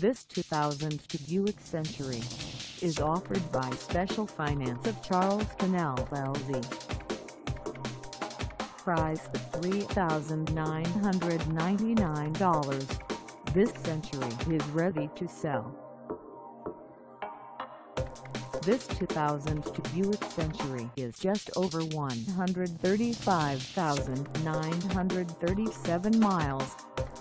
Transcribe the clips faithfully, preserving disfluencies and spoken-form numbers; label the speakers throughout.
Speaker 1: This two thousand two Buick Century is offered by Special Finance of Charleston L L C. Priced at three thousand nine hundred ninety-nine dollars, this Century is ready to sell. This two thousand two Buick Century is just over one hundred thirty-five thousand nine hundred thirty-seven miles.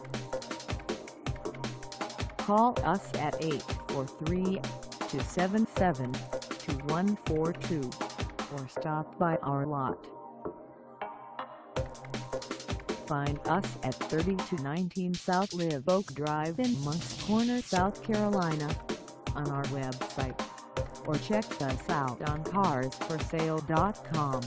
Speaker 1: Call us at eight four three, two seven seven, two one four two or stop by our lot. Find us at thirty-two nineteen South Live Oak Drive in Moncks Corner, South Carolina, on our website, or check us out on cars for sale dot com.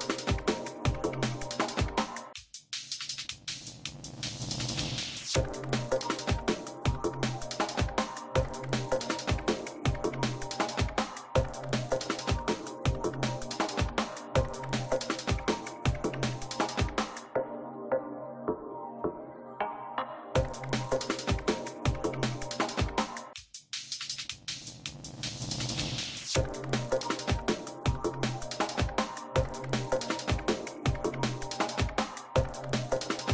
Speaker 2: You